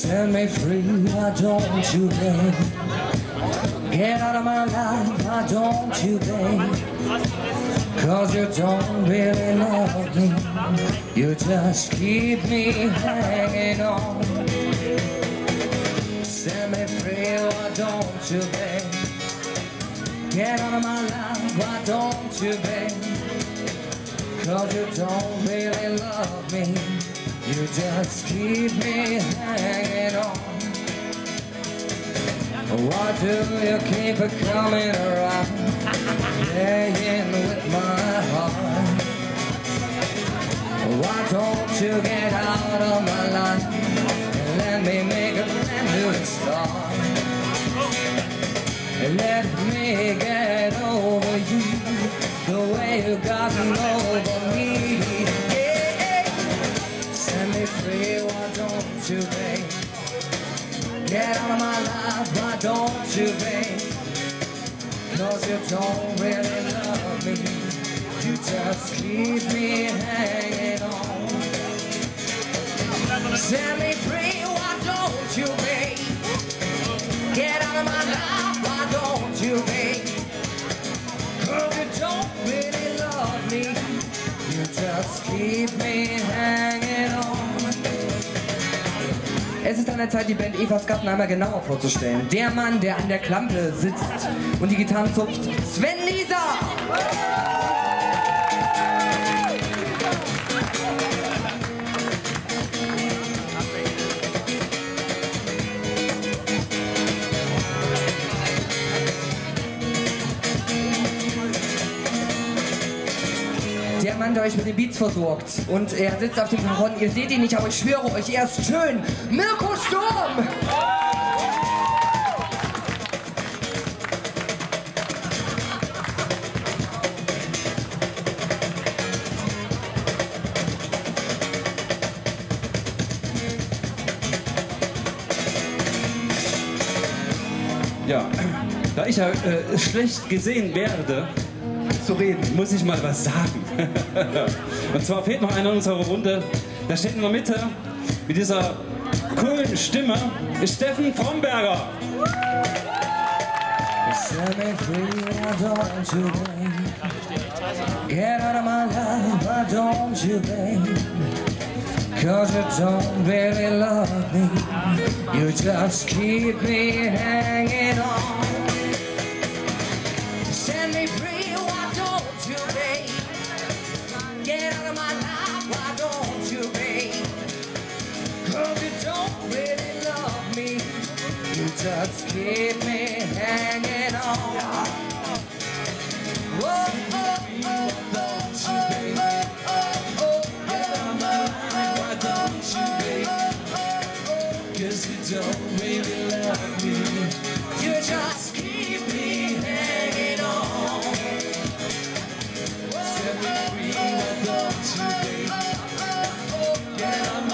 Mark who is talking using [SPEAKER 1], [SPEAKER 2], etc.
[SPEAKER 1] Set me free, why don't you, babe? Get out of my life, why don't you, babe? Cause you don't really love me, you just keep me hanging on. Set me free, why don't you, babe? Get out of my life, why don't you, babe? Cause you don't really love me, you just keep me hanging on. Why do you keep coming around, playing with my heart? Why don't you get out of my life and let me make a brand new start? Let me get over you the way you gotten over me. Yeah. Set me free, why don't you, babe? Get out of my life, why don't you, babe? Cause you don't really love me, you just keep me hanging on. Set me free, why don't you, babe? Get out of my life, why don't you, babe? Cause you don't really love me, you just keep me hanging on. Es ist an der Zeit, die Band Evas Garten einmal genauer vorzustellen. Der Mann, der an der Klampe sitzt und die Gitarren zupft, Sven Lieser! Der Mann, der euch mit den Beats versorgt. Und er sitzt auf dem Cajon. Ihr seht ihn nicht, aber ich schwöre euch, er ist schön. Mirko Sturm!
[SPEAKER 2] Ja, da ich ja schlecht gesehen werde, zu reden, muss ich mal was sagen. Und zwar fehlt noch einer in unserer Runde. Da steht in der Mitte mit dieser coolen Stimme ist Steffen Fromberger.
[SPEAKER 1] Set me free, why don't you, babe? Get out of my life, why don't you, babe? Cause you don't really love me, you just keep me hanging on. Set me free, why don't you, babe? Get out of my life, why don't you, babe? Cause you don't really love me, you just keep me hanging on. Whoa, oh, oh, don't you, baby? Get out of my life, why don't you, baby? Cause you don't really love me, you just keep me hanging on. Set me free, why don't you, baby? Get out of my